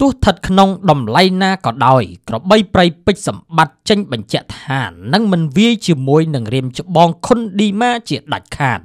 ទោះស្ថិតក្នុងតម្លៃណាក៏ដោយក្របីព្រៃពេជ្រសម្បត្តិចេញបញ្ជាក់ថានឹងមិនវាយជាមួយនឹងរៀមច្បងខុនឌីម៉ាជាដាច់ខាត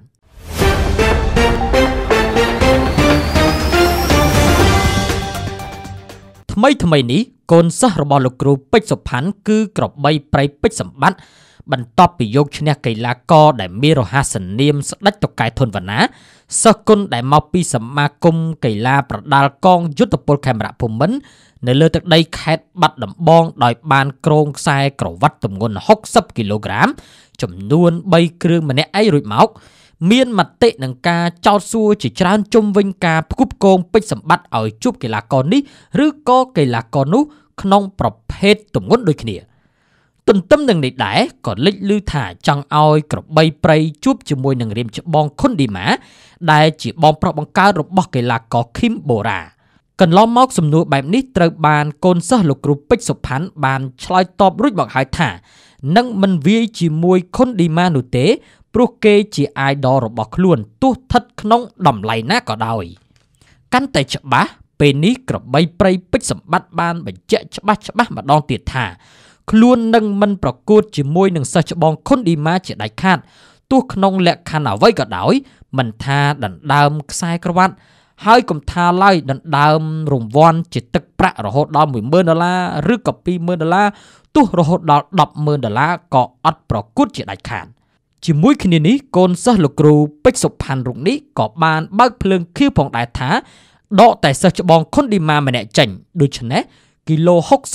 ថ្មីនេះកូនសិស្សរបស់លោកគ្រូពេជ្រសុផាន់គឺក្របីព្រៃពេជ្រសម្បត្តិបន្ទាប់ពីយកឈ្នះកីឡាករដែលមានរហស្សនាមស្ដេចតុកែធនវណ្ណាសិស្សគុណដែលមកពីសមាគមកីឡាប្រដាល់កងយុទ្ធពលខេមរភូមិន្ទនៅលើទឹកដីខេត្តបាត់ដំបងដោយបានក្រងខ្សែក្រវ៉ាត់ទម្ងន់60គីឡូក្រាមចំនួន3គ្រឿងម្នាក់ឯងរួចមកមានមតិនឹងការចោទសួរជាច្រើនជុំវិញការផ្គប់គងពេជ្រសម្បត្តិឲ្យជួបកីឡាករនេះឬក៏កីឡាករនោះក្នុងប្រភេទទម្ងន់ដូចគ្នាទន្ទឹមនឹងនេះដែរក៏លេចឮថាចង់ឲ្យក្របីព្រៃជួបជាមួយនឹងរៀមច្បងខុនឌីម៉ាដែលជាបងប្រុសបង្កើតរបស់កីឡាករឃីមបូរ៉ាកន្លងមកសំណួរបែបនេះត្រូវបានកូនសិស្សលោកគ្រូពេជ្រសុផាន់បានឆ្លើយតបរួចមកហើយថានឹងមិនវាយជាមួយខុនឌីម៉ានោះទេព្រោះគេជាអាយដលរបស់ខ្លួនទោះស្ថិតក្នុងតម្លៃណាក៏ដោយកាន់តែច្បាស់ពេលនេះក្របីព្រៃពេជ្រសម្បត្តិបានបញ្ជាក់ច្បាស់ម្ដងទៀតថាខ្លួននឹងមិនប្រកួតជាមួយនឹងសិស្សច្បងខុនឌីម៉ាជាដាច់ខាតទោះក្នុងលក្ខខណ្ឌអ្វីក៏ដោយមិនថាដណ្ដើមខ្សែក្រវ៉ាត់ហើយកុំថាឡើយដណ្ដើមរង្វាន់ជាទឹកប្រាក់រហូតដល់$10,000ឬក៏$20,000ទោះរហូតដល់$10,000ក៏អត់ប្រកួតជាដាច់ខាតជាមួយគ្នានេះកូនសិស្សលោកគ្រូពេជ្រសុផាន់រូបនេះក៏បានបើកភ្លើងខៀវផងដែរថាដកតែសិស្សច្បងខុនឌីម៉ាម្នាក់ចេញដូច្នេះគីឡូ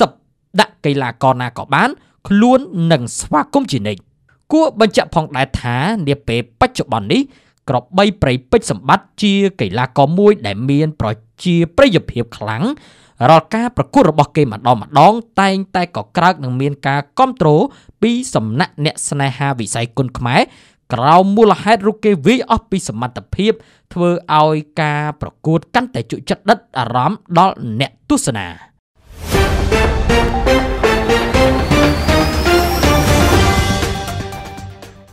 60ដាក់កីឡាករណាក៏បានខ្លួននឹងស្វាគមន៍ជានិច្ចគួរបញ្ជាក់ផងដែរថានាពេលបច្ចុប្បន្ននេះក្របីព្រៃពេជ្រសម្បត្តិជាកីឡាករមួយដែលមានប្រជាប្រិយភាពខ្លាំងរាល់ការប្រកួតរបស់គេម្ដងតែងតែក៏ក្រើកនឹងមានការគាំទ្រពីសំណាក់អ្នកស្នេហាវិស័យគុនខ្មែរក្រោមមូលហេតុរូគេវាយអស់ពីសមត្ថភាពធ្វើឲ្យការប្រកួតកាន់តែជក់ចិត្តដិតអារម្មណ៍ដល់អ្នកទស្សនា